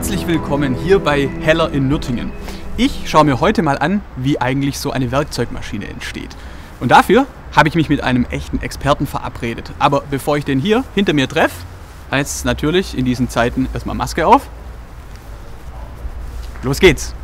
Herzlich willkommen hier bei Heller in Nürtingen. Ich schaue mir heute mal an, wie eigentlich so eine Werkzeugmaschine entsteht. Und dafür habe ich mich mit einem echten Experten verabredet. Aber bevor ich den hier hinter mir treffe, heißt natürlich in diesen Zeiten erstmal Maske auf. Los geht's!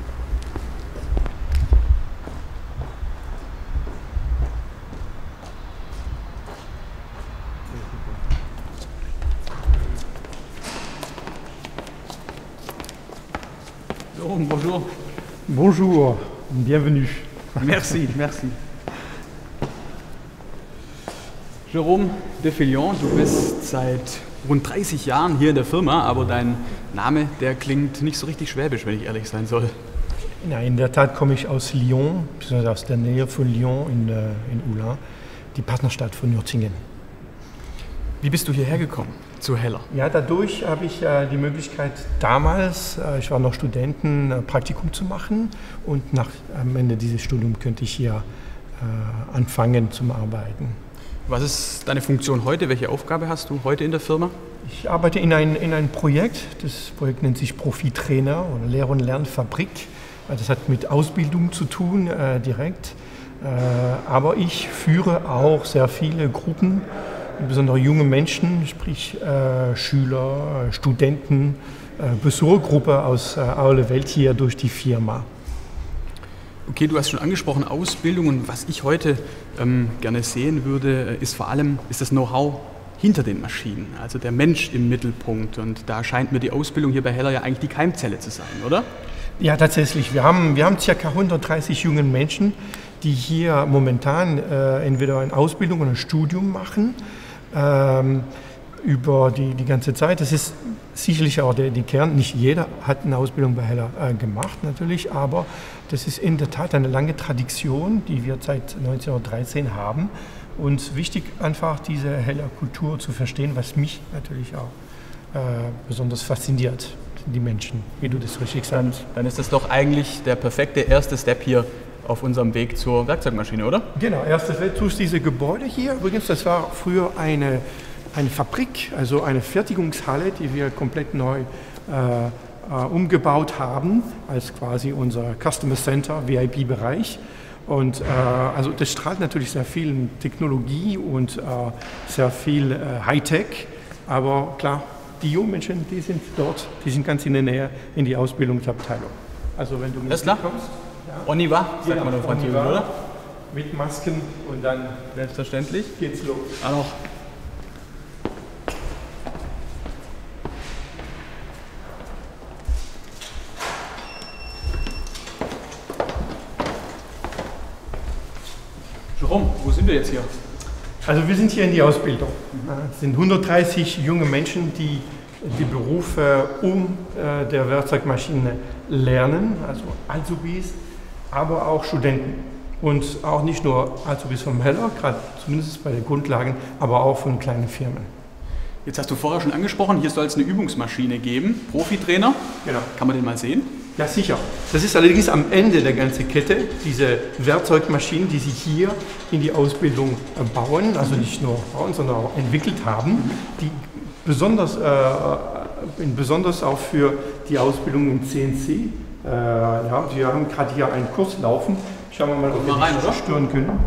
Jérôme, bonjour. Bonjour, bienvenue. Merci, merci. Jérôme de Fillon, du bist seit rund 30 Jahren hier in der Firma, aber dein Name, der klingt nicht so richtig schwäbisch, wenn ich ehrlich sein soll. Ja, in der Tat komme ich aus Lyon, beziehungsweise aus der Nähe von Lyon in Ullin, die Partnerstadt von Nürtingen. Wie bist du hierher gekommen zu Heller? Ja, dadurch habe ich die Möglichkeit damals, ich war noch Studenten, Praktikum zu machen und am Ende dieses Studiums könnte ich hier anfangen zum Arbeiten. Was ist deine Funktion heute? Welche Aufgabe hast du heute in der Firma? Ich arbeite in ein Projekt, das Projekt nennt sich Profi-Trainer oder Lehr- und Lernfabrik. Das hat mit Ausbildung zu tun direkt, aber ich führe auch sehr viele Gruppen, insbesondere junge Menschen, sprich Schüler, Studenten, Besuchergruppe aus aller Welt hier durch die Firma. Okay, du hast schon angesprochen Ausbildung, und was ich heute gerne sehen würde, ist vor allem das Know-how hinter den Maschinen, also der Mensch im Mittelpunkt, und da scheint mir die Ausbildung hier bei Heller ja eigentlich die Keimzelle zu sein, oder? Ja, tatsächlich. Wir haben ca. 130 junge Menschen, die hier momentan entweder eine Ausbildung oder ein Studium machen, über die ganze Zeit. Das ist sicherlich auch der Kern. Nicht jeder hat eine Ausbildung bei Heller gemacht, natürlich, aber das ist in der Tat eine lange Tradition, die wir seit 1913 haben. Und wichtig einfach diese Heller-Kultur zu verstehen, was mich natürlich auch besonders fasziniert, die Menschen, wie du das richtig sagst. Dann ist das doch eigentlich der perfekte erste Step hier auf unserem Weg zur Werkzeugmaschine, oder? Genau, erster Step durch diese Gebäude hier. Übrigens, das war früher eine Fabrik, also eine Fertigungshalle, die wir komplett neu umgebaut haben, als quasi unser Customer Center, VIP-Bereich. Und also das strahlt natürlich sehr viel Technologie und sehr viel Hightech, aber klar, die jungen Menschen, die sind dort, die sind ganz in der Nähe in die Ausbildungsabteilung. Also wenn du mit kommst, ja. On y va, sagt man auf Französisch, oder? Mit Masken und dann selbstverständlich geht's los. Alors. Jérôme, wo sind wir jetzt hier? Also wir sind hier in die Ausbildung. Es sind 130 junge Menschen, die die Berufe der Werkzeugmaschine lernen, also Azubis, aber auch Studenten. Und auch nicht nur Azubis vom Heller, gerade zumindest bei den Grundlagen, aber auch von kleinen Firmen. Jetzt hast du vorher schon angesprochen, hier soll es eine Übungsmaschine geben, Profi-Trainer. Genau. Kann man den mal sehen? Ja, sicher. Das ist allerdings am Ende der ganzen Kette, diese Werkzeugmaschinen, die sie hier in die Ausbildung bauen, also nicht nur bauen, sondern auch entwickelt haben, die besonders auch für die Ausbildung im CNC. Ja, wir haben gerade hier einen Kurs laufen. Schauen wir mal, ob wir das stören können.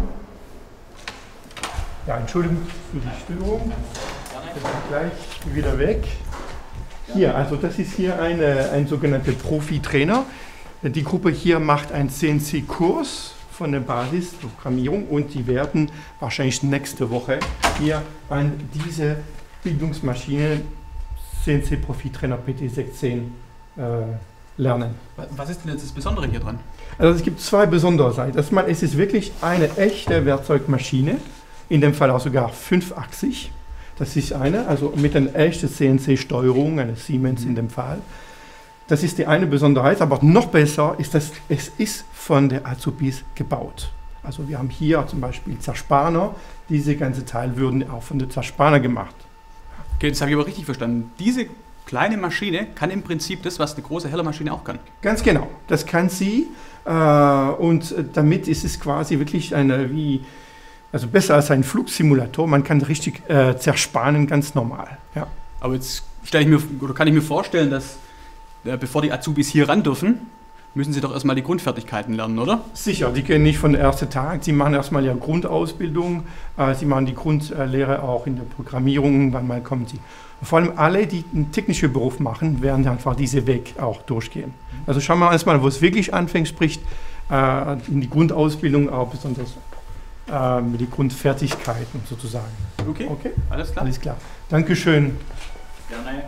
Ja, Entschuldigung für die Störung. Das ist gleich wieder weg. Hier, also das ist hier ein sogenannter Profi-Trainer. Die Gruppe hier macht einen CNC-Kurs von der Basisprogrammierung und die werden wahrscheinlich nächste Woche hier an diese Bildungsmaschine CNC Profi-Trainer PT16 lernen. Was ist denn jetzt das Besondere hier dran? Also es gibt zwei Besonderheiten. Erstmal ist es wirklich eine echte Werkzeugmaschine, in dem Fall auch sogar 5-achsig. Das ist eine, also mit einer echten CNC-Steuerung, eine Siemens in dem Fall. Das ist die eine Besonderheit, aber noch besser ist, dass es ist von der Azubis gebaut. Also wir haben hier zum Beispiel Zerspaner, diese ganze Teil würden auch von der Zerspaner gemacht. Okay, das habe ich aber richtig verstanden. Diese kleine Maschine kann im Prinzip das, was eine große Hellermaschine auch kann. Ganz genau, das kann sie und damit ist es quasi wirklich also besser als ein Flugsimulator, man kann richtig zerspanen, ganz normal. Ja. Aber jetzt kann ich mir vorstellen, dass bevor die Azubis hier ran dürfen, müssen sie doch erstmal die Grundfertigkeiten lernen, oder? Sicher, die können nicht von der ersten Tag. Sie machen erstmal ihre Grundausbildung, sie machen die Grundlehre auch in der Programmierung, wann mal kommen sie. Und vor allem alle, die einen technischen Beruf machen, werden einfach diesen Weg auch durchgehen. Also schauen wir erstmal, wo es wirklich anfängt, sprich in die Grundausbildung auch besonders mit den Grundfertigkeiten sozusagen. Okay, alles klar. Alles klar. Dankeschön. Gerne.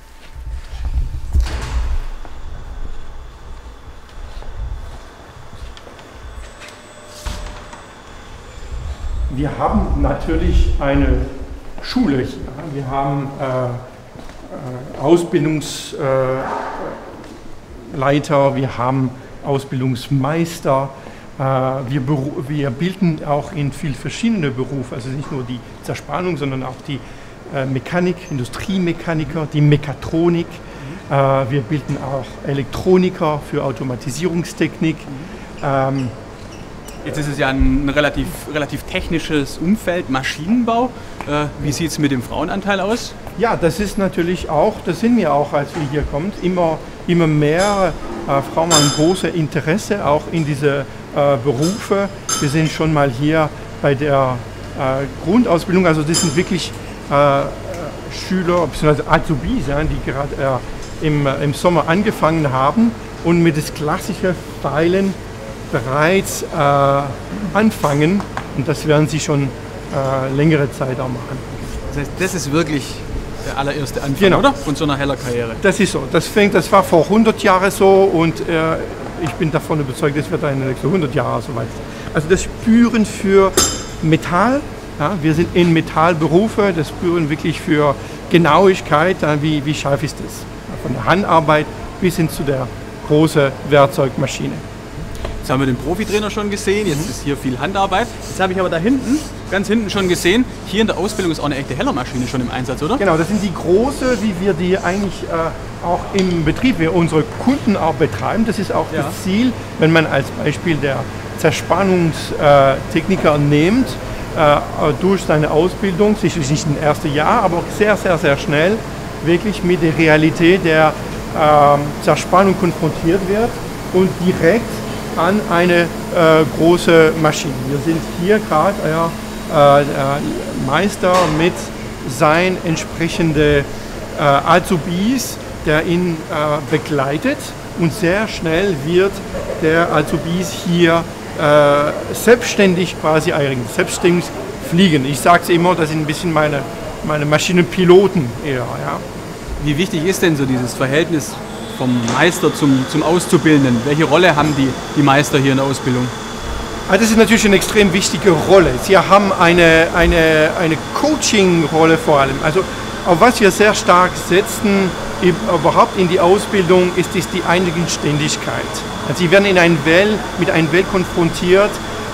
Wir haben natürlich eine Schule hier. Wir haben Ausbildungsleiter, wir haben Ausbildungsmeister. Wir bilden auch in viel verschiedene Berufe, also nicht nur die Zerspannung, sondern auch die Mechanik, Industriemechaniker, die Mechatronik. Wir bilden auch Elektroniker für Automatisierungstechnik. Jetzt ist es ja ein relativ technisches Umfeld, Maschinenbau. Wie sieht es mit dem Frauenanteil aus? Ja, das ist natürlich auch, das sind wir auch, als wir hier kommen, immer mehr Frauen haben ein großes Interesse auch in diese Berufe. Wir sind schon mal hier bei der Grundausbildung, also das sind wirklich Schüler bzw. Azubis, die gerade im Sommer angefangen haben und mit das klassische Feilen bereits anfangen, und das werden sie schon längere Zeit auch machen. Das heißt, das ist wirklich der allererste Anfang, genau, oder? Von so einer heller Karriere. Das ist so. Das war vor 100 Jahren so und ich bin davon überzeugt, das wird in den nächsten 100 Jahren so weit. Also das Spüren für Metall, ja, wir sind in Metallberufe, das Spüren wirklich für Genauigkeit, wie scharf ist das? Von der Handarbeit bis hin zu der großen Werkzeugmaschine. Jetzt haben wir den Profitrainer schon gesehen, jetzt ist hier viel Handarbeit. Jetzt habe ich aber da hinten, ganz hinten schon gesehen, hier in der Ausbildung ist auch eine echte Hellermaschine schon im Einsatz, oder? Genau, das sind die große, wie wir die eigentlich auch im Betrieb, wir unsere Kunden auch betreiben. Das ist auch das Ziel, wenn man als Beispiel der Zerspannungstechniker nimmt, durch seine Ausbildung, sicherlich nicht im ersten Jahr, aber sehr, sehr, sehr schnell wirklich mit der Realität der Zerspannung konfrontiert wird und direkt an eine große Maschine. Wir sind hier gerade Meister mit seinen entsprechenden Azubis, der ihn begleitet, und sehr schnell wird der Azubis hier selbstständig quasi selbstständig fliegen. Ich sage es immer, das sind ein bisschen meine Maschinenpiloten eher. Ja. Wie wichtig ist denn so dieses Verhältnis vom Meister zum Auszubildenden? Welche Rolle haben die Meister hier in der Ausbildung? Das ist natürlich eine extrem wichtige Rolle. Sie haben eine Coaching-Rolle vor allem. Also auf was wir sehr stark setzen, überhaupt in die Ausbildung, ist die Eigenständigkeit. Also sie werden mit einer Welt konfrontiert,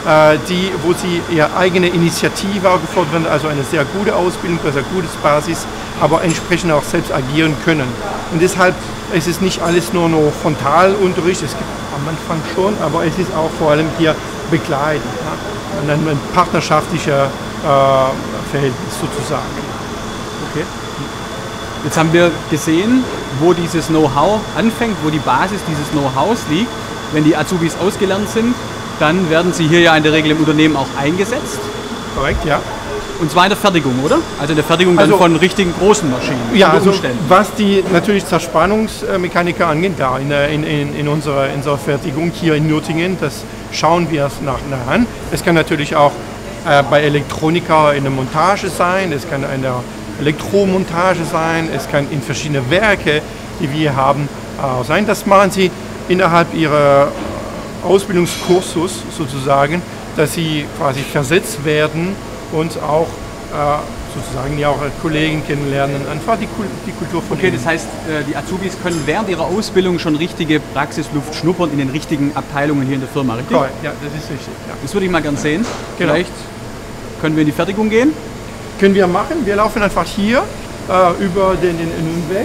wo sie ihre eigene Initiative auch gefordert werden, also eine sehr gute Ausbildung, eine sehr gute Basis, aber entsprechend auch selbst agieren können. Und deshalb ist es nicht alles nur Frontalunterricht, es gibt am Anfang schon, aber es ist auch vor allem hier begleitend, ja? ein partnerschaftlicher Verhältnis sozusagen. Okay. Jetzt haben wir gesehen, wo dieses Know-how anfängt, wo die Basis dieses Know-hows liegt. Wenn die Azubis ausgelernt sind, dann werden sie hier ja in der Regel im Unternehmen auch eingesetzt. Korrekt, ja. Und zwar in der Fertigung, oder? Also in der Fertigung dann von richtigen großen Maschinen. Ja, also was die natürlich Zerspannungsmechaniker angeht, da in unserer Fertigung hier in Nürtingen, das schauen wir nachher an. Es kann natürlich auch bei Elektroniker in der Montage sein, es kann in der Elektromontage sein, es kann in verschiedene Werke, die wir haben, sein. Das machen sie innerhalb ihrer Ausbildungskursus sozusagen, dass sie quasi versetzt werden und auch sozusagen ja auch Kollegen kennenlernen, einfach die Kultur von Okay, das heißt, die Azubis können während ihrer Ausbildung schon richtige Praxisluft schnuppern in den richtigen Abteilungen hier in der Firma, richtig? Ja, das ist richtig. Ja. Das würde ich mal gern sehen. Genau. Vielleicht können wir in die Fertigung gehen. Können wir machen. Wir laufen einfach hier über den Weg.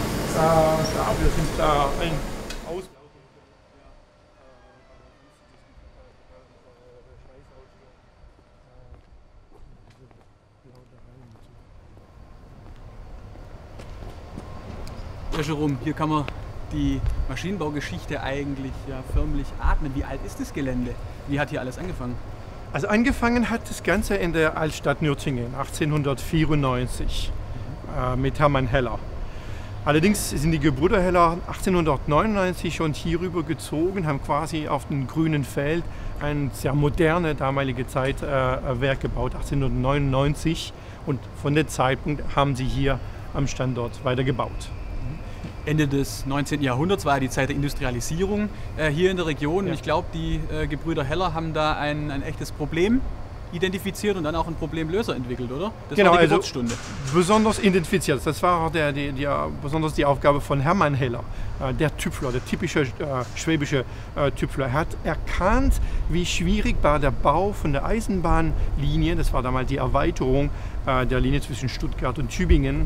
Wir sind da ein Ja, Jerome, hier kann man die Maschinenbaugeschichte eigentlich ja förmlich atmet. Wie alt ist das Gelände? Wie hat hier alles angefangen? Also angefangen hat das Ganze in der Altstadt Nürtingen 1894 mit Hermann Heller. Allerdings sind die Gebrüder Heller 1899 schon hierüber gezogen, haben quasi auf dem grünen Feld ein sehr moderne damalige Zeit Werk gebaut, 1899. Und von dem Zeitpunkt haben sie hier am Standort weiter gebaut. Ende des 19. Jahrhunderts war die Zeit der Industrialisierung hier in der Region. Ja. Ich glaube, die Gebrüder Heller haben da ein echtes Problem identifiziert und dann auch einen Problemlöser entwickelt, oder? Das Genau, war die also Geburtsstunde. besonders identifiziert. Das war auch besonders die Aufgabe von Hermann Heller, der Tüpfler, der typische schwäbische Tüpfler. Er hat erkannt, wie schwierig war der Bau von der Eisenbahnlinie, das war damals die Erweiterung der Linie zwischen Stuttgart und Tübingen,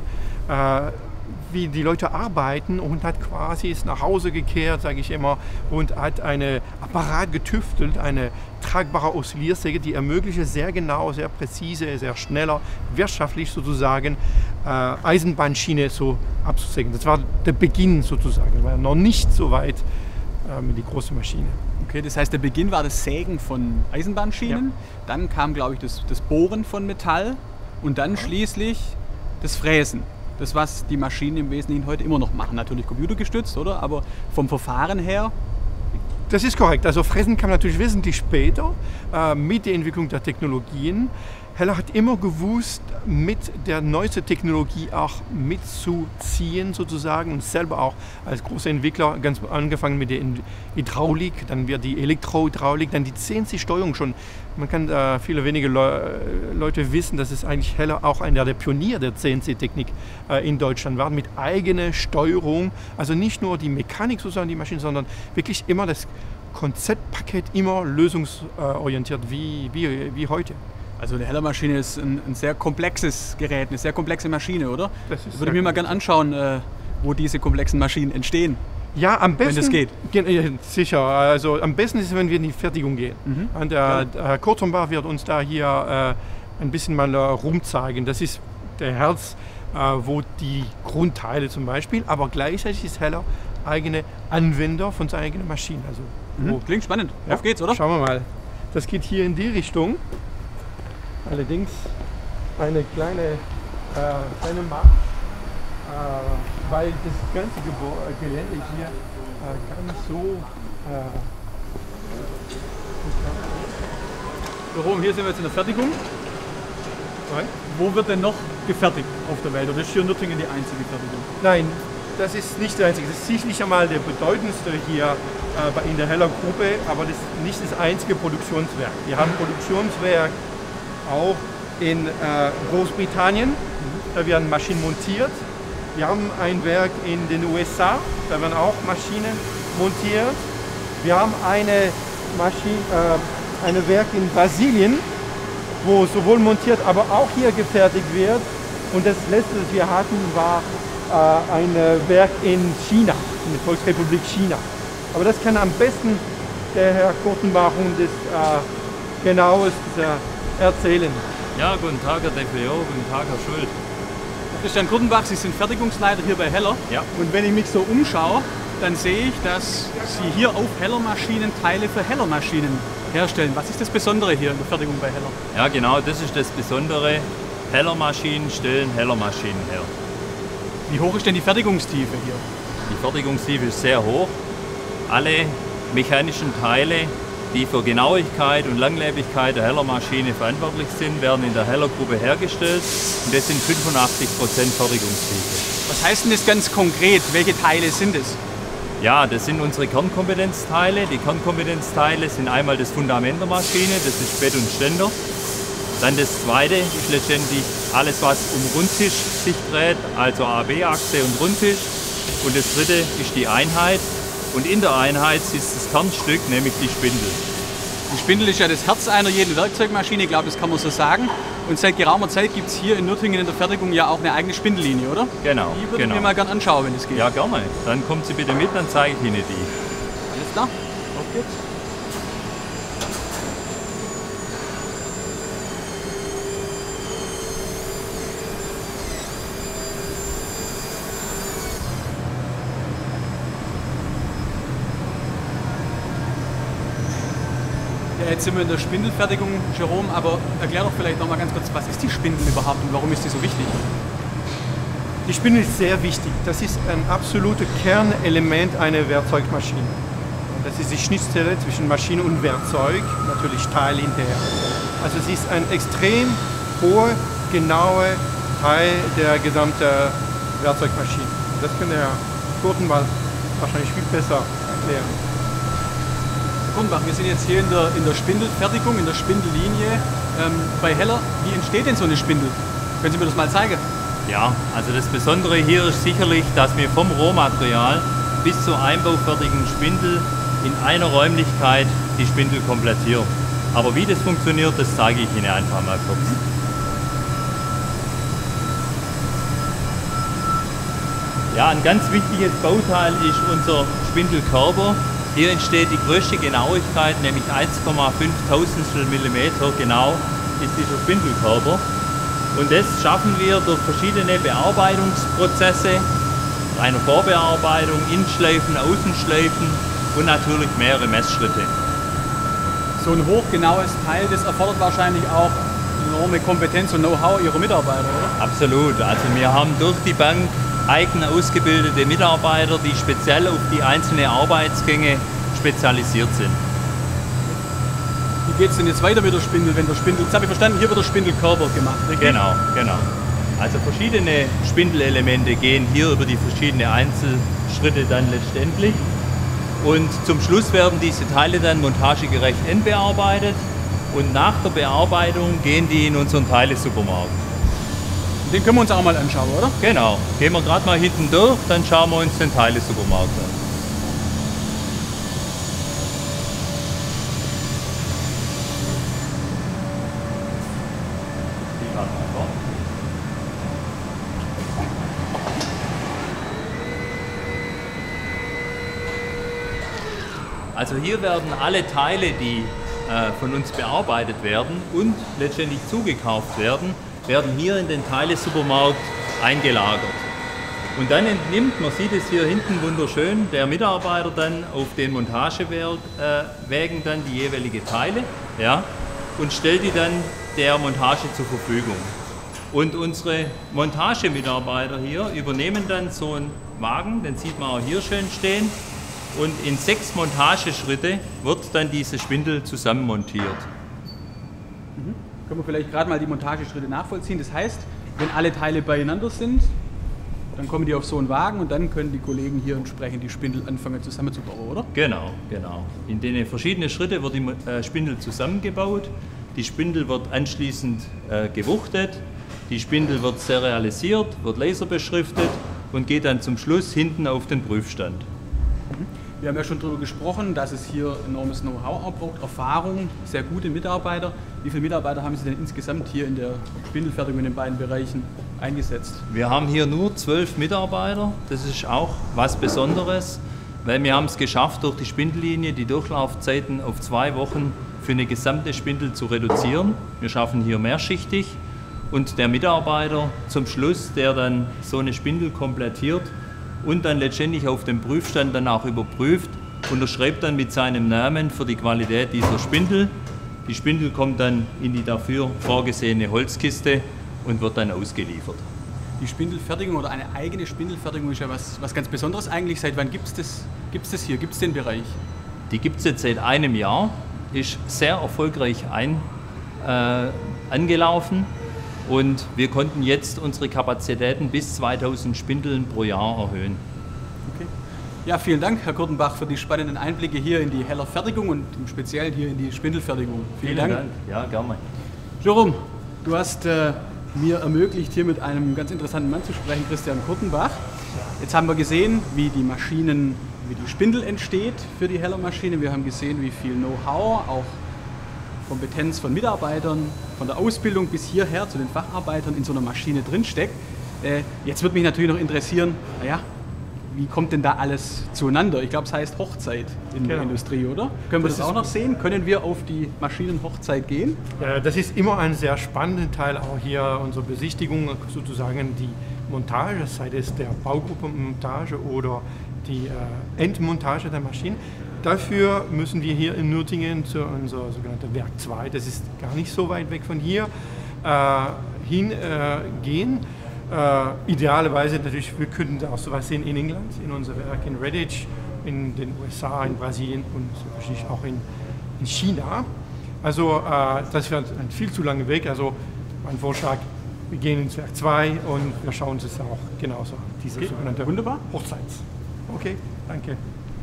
wie die Leute arbeiten, und hat quasi ist nach Hause gekehrt, sage ich immer, und hat einen Apparat getüftelt, eine tragbare Oszilliersäge, die ermöglicht, sehr genau, sehr präzise, sehr schneller, wirtschaftlich sozusagen Eisenbahnschiene so abzusägen. Das war der Beginn sozusagen, war noch nicht so weit mit die große Maschine. Okay, das heißt, der Beginn war das Sägen von Eisenbahnschienen, Ja. dann kam, glaube ich, das Bohren von Metall und dann schließlich das Fräsen. Das, was die Maschinen im Wesentlichen heute immer noch machen. Natürlich computergestützt, oder? Aber vom Verfahren her. Das ist korrekt. Also Fräsen kam natürlich wesentlich später mit der Entwicklung der Technologien. Heller hat immer gewusst, mit der neuesten Technologie auch mitzuziehen sozusagen, und selber auch als großer Entwickler, ganz angefangen mit der Hydraulik, dann wird die Elektrohydraulik, dann die CNC-Steuerung schon. Man kann viele wenige Leute wissen, dass es eigentlich Heller auch einer der Pionier der CNC-Technik in Deutschland war, mit eigener Steuerung, also nicht nur die Mechanik sozusagen, die Maschine, sondern wirklich immer das Konzeptpaket, immer lösungsorientiert wie heute. Also eine Heller-Maschine ist ein sehr komplexes Gerät, eine sehr komplexe Maschine, oder? Das ist Würde ich mir mal gerne anschauen, wo diese komplexen Maschinen entstehen. Ja, am besten. Wenn das geht. Sicher. Also am besten ist es, wenn wir in die Fertigung gehen. Und Herr Kurzenbach wird uns da hier ein bisschen mal rumzeigen. Das ist der Herz, wo die Grundteile zum Beispiel, aber gleichzeitig ist Heller eigene Anwender von seiner eigenen Maschine. Also, Klingt spannend. ja, Auf geht's, oder? Schauen wir mal. Das geht hier in die Richtung. Allerdings eine kleine Marsch, weil das ganze Gelände hier gar nicht so. Jerome, hier sind wir jetzt in der Fertigung. Wo wird denn noch gefertigt auf der Welt? Oder ist hier in Nürtingen die einzige Fertigung? Nein, das ist nicht der einzige. Das ist sicherlich einmal der bedeutendste hier in der Heller Gruppe, aber das ist nicht das einzige Produktionswerk. Wir haben Produktionswerk auch in Großbritannien, da werden Maschinen montiert. Wir haben ein Werk in den USA, da werden auch Maschinen montiert. Wir haben ein Werk in Brasilien, wo sowohl montiert, aber auch hier gefertigt wird. Und das letzte, das wir hatten, war ein Werk in China, in der Volksrepublik China. Aber das kann am besten der Herr Kurtenbach und das genaues erzählen. Ja, guten Tag, Herr DPO, guten Tag, Herr Schuld. Christian Kurtenbach, Sie sind Fertigungsleiter hier bei Heller. Ja. Und wenn ich mich so umschaue, dann sehe ich, dass Sie hier auf Heller-Maschinen Teile für Heller-Maschinen herstellen. Was ist das Besondere hier in der Fertigung bei Heller? Ja, genau, das ist das Besondere. Heller-Maschinen stellen Heller-Maschinen her. Wie hoch ist denn die Fertigungstiefe hier? Die Fertigungstiefe ist sehr hoch. Alle mechanischen Teile, die für Genauigkeit und Langlebigkeit der Heller-Maschine verantwortlich sind, werden in der Heller-Gruppe hergestellt. Und das sind 85% Fertigungstiefe. Was heißt denn das ganz konkret? Welche Teile sind es? Ja, das sind unsere Kernkompetenzteile. Die Kernkompetenzteile sind einmal das Fundament der Maschine, das ist Bett und Ständer. Dann das zweite ist letztendlich alles, was um Rundtisch sich dreht, also AB-Achse und Rundtisch. Und das dritte ist die Einheit. Und in der Einheit ist das Kernstück, nämlich die Spindel. Die Spindel ist ja das Herz einer jeden Werkzeugmaschine, ich glaube, das kann man so sagen. Und seit geraumer Zeit gibt es hier in Nürtingen in der Fertigung ja auch eine eigene Spindellinie, oder? Genau. Die würde ich mir mal gerne anschauen, wenn es geht. Ja, gerne. Dann kommen Sie bitte mit, dann zeige ich Ihnen die. Alles klar, auf geht's. Jetzt sind wir in der Spindelfertigung, Jerome, aber erklär doch vielleicht noch mal ganz kurz, was ist die Spindel überhaupt und warum ist die so wichtig? Die Spindel ist sehr wichtig. Das ist ein absolutes Kernelement einer Werkzeugmaschine. Das ist die Schnittstelle zwischen Maschine und Werkzeug, natürlich Teil hinterher. Also es ist ein extrem hoher, genauer Teil der gesamten Werkzeugmaschine. Das kann der Kurtenbach wahrscheinlich viel besser erklären. Kurtenbach, wir sind jetzt hier in der Spindelfertigung, in der Spindellinie bei Heller. Wie entsteht denn so eine Spindel? Können Sie mir das mal zeigen? Ja, also das Besondere hier ist sicherlich, dass wir vom Rohmaterial bis zur einbaufertigen Spindel in einer Räumlichkeit die Spindel komplettieren. Aber wie das funktioniert, das zeige ich Ihnen einfach mal kurz. Ja, ein ganz wichtiges Bauteil ist unser Spindelkörper. Hier entsteht die größte Genauigkeit, nämlich 1,5 Tausendstel Millimeter genau ist dieser Spindelkörper. Und das schaffen wir durch verschiedene Bearbeitungsprozesse, eine Vorbearbeitung, Innenschleifen, Außenschleifen und natürlich mehrere Messschritte. So ein hochgenaues Teil, das erfordert wahrscheinlich auch enorme Kompetenz und Know-how Ihrer Mitarbeiter, oder? Absolut. Also wir haben durch die Bank eigen ausgebildete Mitarbeiter, die speziell auf die einzelnen Arbeitsgänge spezialisiert sind. Wie geht es denn jetzt weiter mit der Spindel, wenn der Spindel, jetzt habe ich verstanden, hier wird der Spindelkörper gemacht, richtig? Genau, genau. Also verschiedene Spindelelemente gehen hier über die verschiedenen Einzelschritte dann letztendlich. Und zum Schluss werden diese Teile dann montagegerecht endbearbeitet und nach der Bearbeitung gehen die in unseren Teilesupermarkt. Den können wir uns auch mal anschauen, oder? Genau. Gehen wir gerade mal hinten durch, dann schauen wir uns den Teilesupermarkt an. Also hier werden alle Teile, die von uns bearbeitet werden und letztendlich zugekauft werden, werden hier in den Teilesupermarkt eingelagert. Und dann entnimmt, man sieht es hier hinten wunderschön, der Mitarbeiter dann auf den Montagewägen dann die jeweiligen Teile, ja, und stellt die dann der Montage zur Verfügung. Und unsere Montagemitarbeiter hier übernehmen dann so einen Wagen, den sieht man auch hier schön stehen, und in 6 Montageschritte wird dann diese Spindel zusammenmontiert. Können wir vielleicht gerade mal die Montageschritte nachvollziehen. Das heißt, wenn alle Teile beieinander sind, dann kommen die auf so einen Wagen und dann können die Kollegen hier entsprechend die Spindel anfangen zusammenzubauen, oder? Genau, genau. In den verschiedenen Schritten wird die Spindel zusammengebaut. Die Spindel wird anschließend gewuchtet. Die Spindel wird serialisiert, wird laserbeschriftet und geht dann zum Schluss hinten auf den Prüfstand. Wir haben ja schon darüber gesprochen, dass es hier enormes Know-how auch braucht, Erfahrung, sehr gute Mitarbeiter. Wie viele Mitarbeiter haben Sie denn insgesamt hier in der Spindelfertigung in den beiden Bereichen eingesetzt? Wir haben hier nur 12 Mitarbeiter. Das ist auch was Besonderes, weil wir haben es geschafft, durch die Spindellinie die Durchlaufzeiten auf 2 Wochen für eine gesamte Spindel zu reduzieren. Wir schaffen hier mehrschichtig und der Mitarbeiter zum Schluss, der dann so eine Spindel komplettiert, und dann letztendlich auf dem Prüfstand dann auch überprüft, unterschreibt dann mit seinem Namen für die Qualität dieser Spindel. Die Spindel kommt dann in die dafür vorgesehene Holzkiste und wird dann ausgeliefert. Die Spindelfertigung oder eine eigene Spindelfertigung ist ja was ganz Besonderes eigentlich. Seit wann gibt es das hier? Gibt es den Bereich? Die gibt es jetzt seit einem Jahr, ist sehr erfolgreich angelaufen. Und wir konnten jetzt unsere Kapazitäten bis 2000 Spindeln pro Jahr erhöhen. Okay. Ja, vielen Dank, Herr Kurtenbach, für die spannenden Einblicke hier in die Heller Fertigung und im Speziellen hier in die Spindelfertigung. Vielen Dank. Ja, gerne. Jerome, du hast mir ermöglicht, hier mit einem ganz interessanten Mann zu sprechen, Christian Kurtenbach. Jetzt haben wir gesehen, wie die Spindel entsteht für die Heller-Maschine. Wir haben gesehen, wie viel Know-how, auch Kompetenz von Mitarbeitern, von der Ausbildung bis hierher zu den Facharbeitern in so einer Maschine drinsteckt. Jetzt würde mich natürlich noch interessieren, naja, wie kommt denn da alles zueinander? Ich glaube, es heißt Hochzeit in der Industrie, oder? Können wir das auch noch sehen? Können wir auf die Maschinenhochzeit gehen? Ja, das ist immer ein sehr spannender Teil, auch hier unsere Besichtigung, sozusagen die Montage, sei es der Baugruppenmontage oder die Endmontage der Maschine. dafür müssen wir hier in Nürtingen zu unser sogenannten Werk 2, das ist gar nicht so weit weg von hier, hingehen. Idealerweise natürlich, wir könnten auch sowas sehen in England, in unser Werk in Redditch, in den USA, in Brasilien und wahrscheinlich auch in China. Also das wäre ein viel zu langer Weg. Also mein Vorschlag, wir gehen ins Werk 2 und wir schauen uns das auch genauso an, diese sogenannte wunderbar. Hochzeits. Okay, danke.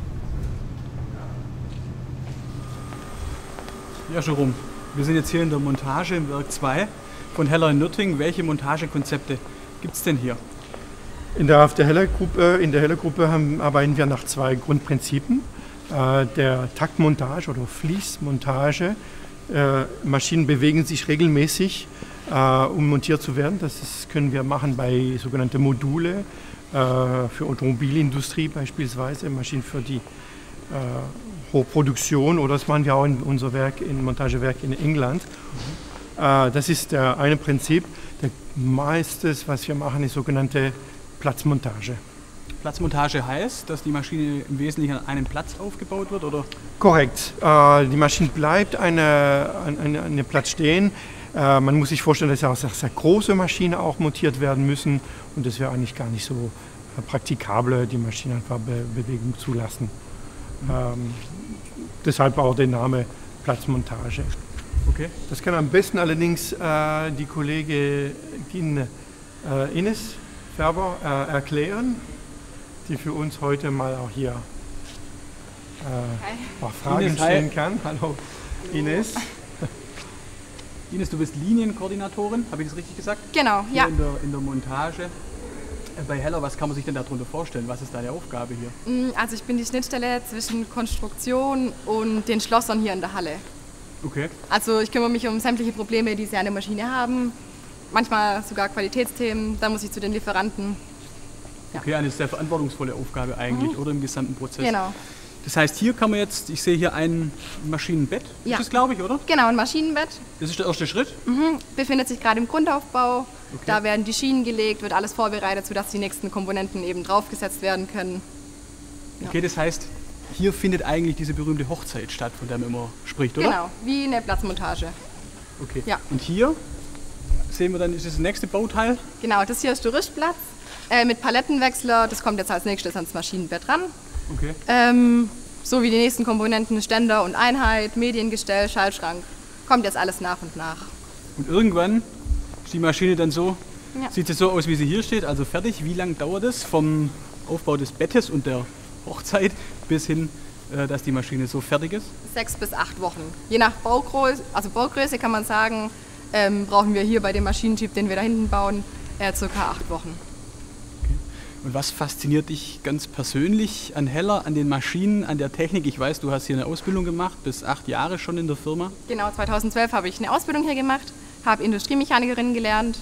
Ja, Jerome, wir sind jetzt hier in der Montage im Werk 2 von Heller in Nürtingen. Welche Montagekonzepte gibt es denn hier? In der Heller-Gruppe arbeiten wir nach 2 Grundprinzipien. Der Taktmontage oder Fließmontage. Maschinen bewegen sich regelmäßig, um montiert zu werden. Können wir machen bei sogenannten Module für Automobilindustrie beispielsweise, Maschinen für die Hochproduktion, oder das machen wir auch in unser Werk, in Montagewerk in England. Das ist der eine Prinzip. Das meiste, was wir machen, ist sogenannte Platzmontage. Platzmontage heißt, dass die Maschine im Wesentlichen an einem Platz aufgebaut wird, oder? Korrekt. Die Maschine bleibt an einem Platz stehen. Man muss sich vorstellen, dass auch sehr große Maschinen auch montiert werden müssen, und das wäre eigentlich gar nicht so praktikabel, die Maschine einfach Bewegung zulassen. Deshalb auch der Name Platzmontage. Okay. Das kann am besten allerdings die Kollegin Ines Färber erklären, die für uns heute mal auch hier auch Fragen Ines, stellen kann. Hallo Ines. Ines, du bist Linienkoordinatorin, habe ich das richtig gesagt? Genau, hier ja. In der Montage. Bei Heller, was kann man sich denn darunter vorstellen? Was ist deine Aufgabe hier? Also ich bin die Schnittstelle zwischen Konstruktion und den Schlossern hier in der Halle. Okay. Also ich kümmere mich um sämtliche Probleme, die sie an der Maschine haben. Manchmal sogar Qualitätsthemen, dann muss ich zu den Lieferanten. Ja. Okay, eine sehr verantwortungsvolle Aufgabe eigentlich, oder im gesamten Prozess. Genau. Das heißt, hier kann man jetzt, ich sehe hier ein Maschinenbett, Ja. ist das, glaube ich, oder? Genau, ein Maschinenbett. Das ist der erste Schritt. Befindet sich gerade im Grundaufbau. Da werden die Schienen gelegt, wird alles vorbereitet, sodass die nächsten Komponenten eben draufgesetzt werden können. Ja. Okay, das heißt, hier findet eigentlich diese berühmte Hochzeit statt, von der man immer spricht, oder? Genau, wie eine Platzmontage. Okay. Ja. Und hier sehen wir dann, ist das nächste Bauteil. Genau, das hier ist der Rüstplatz mit Palettenwechsler. Das kommt jetzt als nächstes ans Maschinenbett ran. Okay. So wie die nächsten Komponenten, Ständer und Einheit, Mediengestell, Schaltschrank. Kommt jetzt alles nach und nach. Und irgendwann ist die Maschine dann so, Ja. sieht sie so aus, wie sie hier steht, also fertig. Wie lange dauert es vom Aufbau des Bettes und der Hochzeit bis hin, dass die Maschine so fertig ist? 6 bis 8 Wochen. Je nach Baugröße kann man sagen, brauchen wir hier bei dem Maschinentyp, den wir da hinten bauen, circa 8 Wochen. Und was fasziniert dich ganz persönlich an Heller, an den Maschinen, an der Technik? Ich weiß, du hast hier eine Ausbildung gemacht, bis 8 Jahre schon in der Firma. Genau, 2012 habe ich eine Ausbildung hier gemacht, habe Industriemechanikerin gelernt.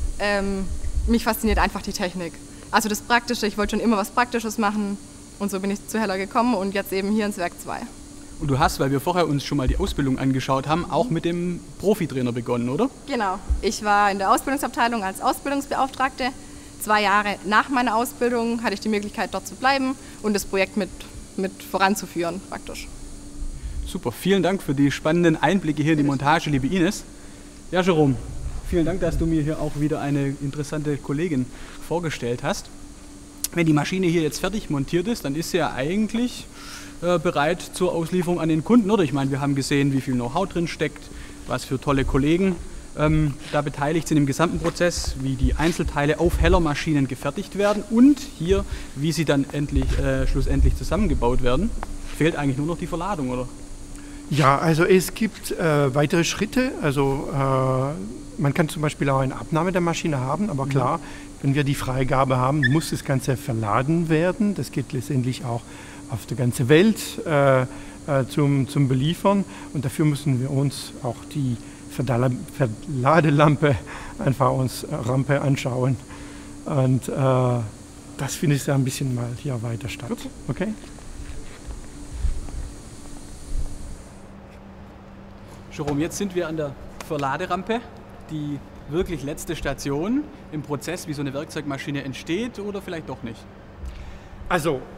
Mich fasziniert einfach die Technik. Also das Praktische, ich wollte schon immer was Praktisches machen und so bin ich zu Heller gekommen und jetzt eben hier ins Werk 2. Und du hast, weil wir vorher uns schon mal die Ausbildung angeschaut haben, auch mit dem Profitrainer begonnen, oder? Genau, ich war in der Ausbildungsabteilung als Ausbildungsbeauftragte. 2 Jahre nach meiner Ausbildung hatte ich die Möglichkeit, dort zu bleiben und das Projekt mit voranzuführen, praktisch. Super, vielen Dank für die spannenden Einblicke hier in die Montage, liebe Ines. Ja, Jerome, vielen Dank, dass du mir hier auch wieder eine interessante Kollegin vorgestellt hast. Wenn die Maschine hier jetzt fertig montiert ist, dann ist sie ja eigentlich bereit zur Auslieferung an den Kunden, oder? Ich meine, wir haben gesehen, wie viel Know-how drin steckt, was für tolle Kollegen da beteiligt sind im gesamten Prozess, wie die Einzelteile auf Heller-Maschinen gefertigt werden und hier, wie sie dann schlussendlich zusammengebaut werden. Fehlt eigentlich nur noch die Verladung, oder? Ja, also es gibt weitere Schritte. Also man kann zum Beispiel auch eine Abnahme der Maschine haben, aber klar, wenn wir die Freigabe haben, muss das Ganze verladen werden. Das geht letztendlich auch auf der ganzen Welt zum Beliefern, und dafür müssen wir uns auch die Verladelampe einfach uns Rampe anschauen, und das finde ich ja ein bisschen mal hier weiter statt. Okay? Jerome, jetzt sind wir an der Verladerampe, die wirklich letzte Station im Prozess, wie so eine Werkzeugmaschine entsteht, oder vielleicht doch nicht? Also,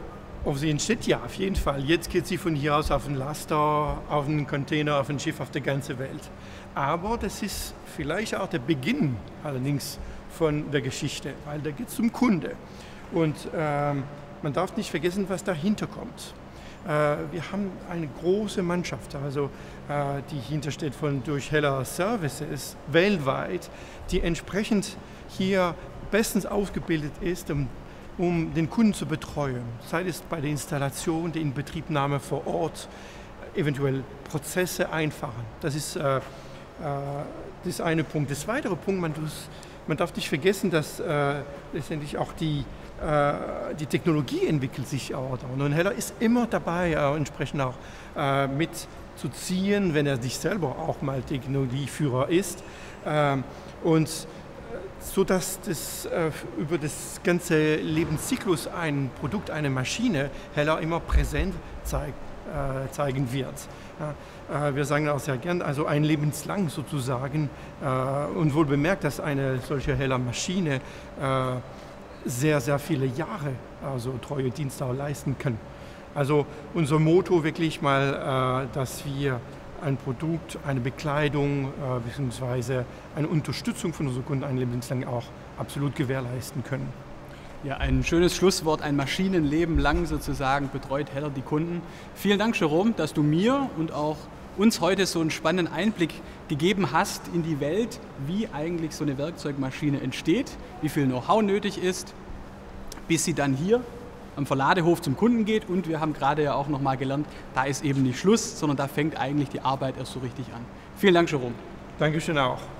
Ob sie entsteht? Ja, auf jeden Fall. Jetzt geht sie von hier aus auf einen Laster, auf einen Container, auf ein Schiff, auf der ganzen Welt. Aber das ist vielleicht auch der Beginn allerdings von der Geschichte, weil da geht es zum Kunde. Und man darf nicht vergessen, was dahinter kommt. Wir haben eine große Mannschaft, also die hintersteht durch Heller Services weltweit, die entsprechend hier bestens ausgebildet ist, um den Kunden zu betreuen. Sei es bei der Installation, der Inbetriebnahme vor Ort, eventuell Prozesse einfachen. Das ist das eine Punkt. Der zweite Punkt, man darf nicht vergessen, dass letztendlich auch die Technologie entwickelt sich auch. Und Heller ist immer dabei, entsprechend auch mitzuziehen, wenn er sich selber auch mal Technologieführer ist. Und so dass das über das ganze Lebenszyklus ein Produkt, eine Maschine, Heller immer präsent zeigen wird. Ja, wir sagen auch sehr gern, also ein lebenslang sozusagen, und wohl bemerkt, dass eine solche Heller Maschine sehr, sehr viele Jahre also treue Dienste auch leisten kann. Also unser Motto wirklich mal, dass wir ein Produkt, eine Bekleidung bzw. eine Unterstützung von unseren Kunden ein lebenslang auch absolut gewährleisten können. Ja, ein schönes Schlusswort, ein Maschinenleben lang sozusagen betreut Heller die Kunden. Vielen Dank, Jerome, dass du mir und auch uns heute so einen spannenden Einblick gegeben hast in die Welt, wie eigentlich so eine Werkzeugmaschine entsteht, wie viel Know-how nötig ist, bis sie dann hier am Verladehof zum Kunden geht. Und wir haben gerade ja auch nochmal gelernt, da ist eben nicht Schluss, sondern da fängt eigentlich die Arbeit erst so richtig an. Vielen Dank, Jerome. Dankeschön auch.